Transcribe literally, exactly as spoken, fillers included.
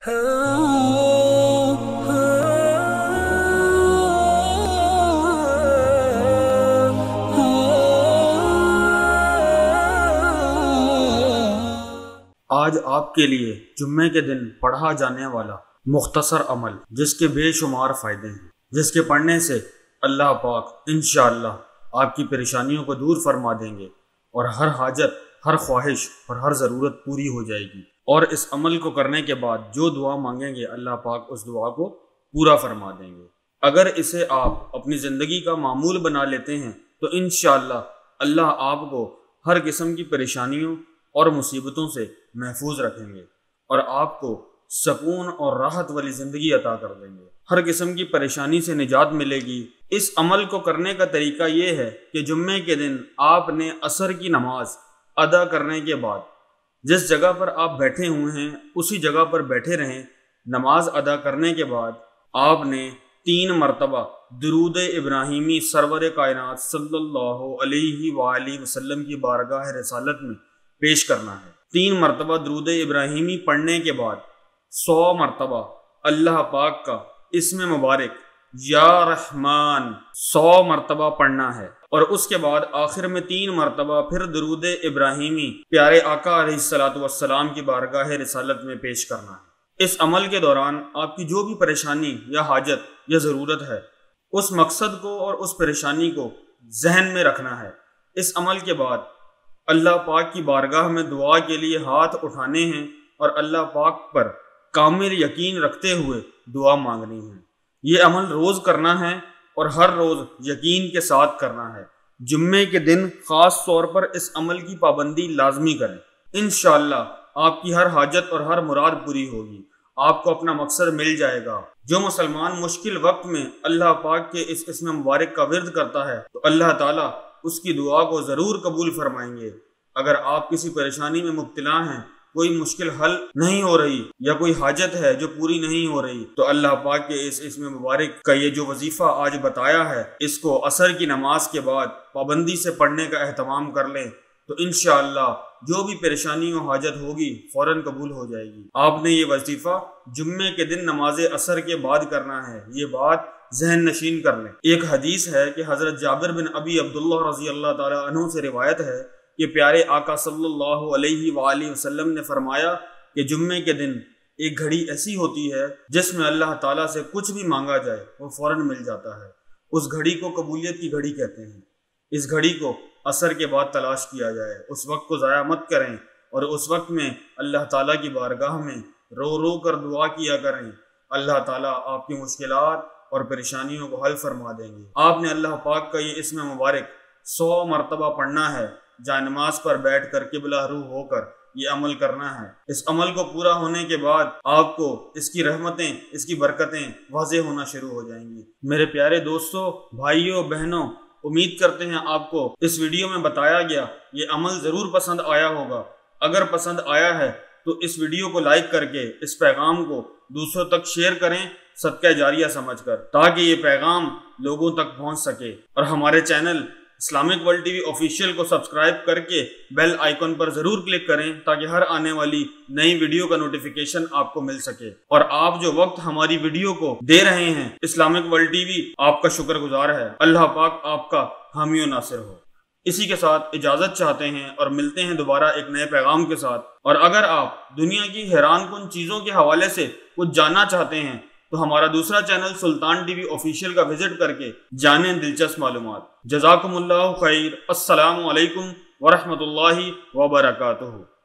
آج آپ کے لیے جمعے کے دن پڑھا جانے والا مختصر عمل جس کے بے شمار فائدے ہیں، جس کے پڑھنے سے اللہ پاک انشاءاللہ آپ کی پریشانیوں کو دور فرما دیں گے اور ہر حاجت، ہر خواہش اور ہر ضرورت پوری ہو جائے گی۔ اور اس عمل کو کرنے کے بعد جو دعا مانگیں گے اللہ پاک اس دعا کو پورا فرما دیں گے۔ اگر اسے آپ اپنی زندگی کا معمول بنا لیتے ہیں تو انشاءاللہ اللہ آپ کو ہر قسم کی پریشانیوں اور مصیبتوں سے محفوظ رکھیں گے اور آپ کو سکون اور راحت والی زندگی عطا کر دیں گے۔ ہر قسم کی پریشانی سے نجات ملے گی۔ اس عمل کو کرنے کا طریقہ یہ ہے کہ جمعے کے دن آپ نے عصر کی نماز ادا کرنے کے بعد جس جگہ پر آپ بیٹھے ہوئے ہیں اسی جگہ پر بیٹھے رہیں۔ نماز ادا کرنے کے بعد آپ نے تین مرتبہ درود ابراہیمی سرور کائنات صلی اللہ علیہ وآلہ وسلم کی بارگاہ رسالت میں پیش کرنا ہے۔ تین مرتبہ درود ابراہیمی پڑھنے کے بعد سو مرتبہ اللہ پاک کا اسم مبارک یا رحمان سو مرتبہ پڑھنا ہے، اور اس کے بعد آخر میں تین مرتبہ پھر درود ابراہیمی پیارے آقا علیہ الصلوۃ والسلام کی بارگاہ رسالت میں پیش کرنا ہے۔ اس عمل کے دوران آپ کی جو بھی پریشانی یا حاجت یا ضرورت ہے اس مقصد کو اور اس پریشانی کو ذہن میں رکھنا ہے۔ اس عمل کے بعد اللہ پاک کی بارگاہ میں دعا کے لیے ہاتھ اٹھانے ہیں اور اللہ پاک پر کامل یقین رکھتے ہوئے دعا مانگنی ہے۔ یہ عمل روز کرنا ہے اور ہر روز یقین کے ساتھ کرنا ہے۔ جمعے کے دن خاص طور پر اس عمل کی پابندی لازمی کریں۔ انشاءاللہ آپ کی ہر حاجت اور ہر مراد پوری ہوگی، آپ کو اپنا مقصد مل جائے گا۔ جو مسلمان مشکل وقت میں اللہ پاک کے اس اسم مبارک کا ورد کرتا ہے تو اللہ تعالیٰ اس کی دعا کو ضرور قبول فرمائیں گے۔ اگر آپ کسی پریشانی میں مبتلا ہیں، کوئی مشکل حل نہیں ہو رہی یا کوئی حاجت ہے جو پوری نہیں ہو رہی، تو اللہ پاک کے اس اسم مبارک کا یہ جو وظیفہ آج بتایا ہے اس کو عصر کی نماز کے بعد پابندی سے پڑھنے کا اہتمام کر لیں تو انشاءاللہ جو بھی پریشانی و حاجت ہوگی فوراً قبول ہو جائے گی۔ آپ نے یہ وظیفہ جمعے کے دن نماز عصر کے بعد کرنا ہے، یہ بات ذہن نشین کر لیں۔ ایک حدیث ہے کہ حضرت جابر بن ابی عبداللہ رضی اللہ تعالیٰ عنہ سے روایت ہے کہ پیارے آقا صلی اللہ علیہ وآلہ وسلم نے فرمایا کہ جمعے کے دن ایک گھڑی ایسی ہوتی ہے جس میں اللہ تعالیٰ سے کچھ بھی مانگا جائے وہ فوراً مل جاتا ہے۔ اس گھڑی کو قبولیت کی گھڑی کہتے ہیں۔ اس گھڑی کو عصر کے بعد تلاش کیا جائے، اس وقت کو ضائع مت کریں اور اس وقت میں اللہ تعالیٰ کی بارگاہ میں رو رو کر دعا کیا کریں۔ اللہ تعالیٰ آپ کی مشکلات اور پریشانیوں کو حل فرما دیں گے۔ آپ نے اللہ پاک کا یہ اسم مبارک سو مرتبہ پڑھنا ہے، جائے نماز پر بیٹھ کر قبلہ رو ہو کر یہ عمل کرنا ہے۔ اس عمل کو پورا ہونے کے بعد آپ کو اس کی رحمتیں، اس کی برکتیں واضح ہونا شروع ہو جائیں گی۔ میرے پیارے دوستوں، بھائیوں، بہنوں، امید کرتے ہیں آپ کو اس ویڈیو میں بتایا گیا یہ عمل ضرور پسند آیا ہوگا۔ اگر پسند آیا ہے تو اس ویڈیو کو لائک کر کے اس پیغام کو دوسروں تک شیئر کریں صدقہ جاریہ سمجھ کر، تاکہ یہ پیغام لوگوں تک پہنچ سکے، اور ہمارے channel Islamic world TV official کو سبسکرائب کر کے بیل آئیکن پر ضرور کلک کریں تاکہ ہر آنے والی نئی ویڈیو کا نوٹیفیکیشن آپ کو مل سکے۔ اور آپ جو وقت ہماری ویڈیو کو دے رہے ہیں، اسلامک ورلڈ ٹی وی آپ کا شکر گزار ہے۔ اللہ پاک آپ کا حامی و ناصر ہو۔ اسی کے ساتھ اجازت چاہتے ہیں اور ملتے ہیں دوبارہ ایک نئے پیغام کے ساتھ۔ اور اگر آپ دنیا کی حیران کن چیزوں کے حوالے سے کچھ جاننا چاہتے ہیں تو ہمارا دوسرا channel Sultan TV official کا وزٹ کر کے جانیں دلچسپ معلومات۔ جزاکم اللہ خیر۔ السلام علیکم ورحمۃ اللہ وبرکاتہ۔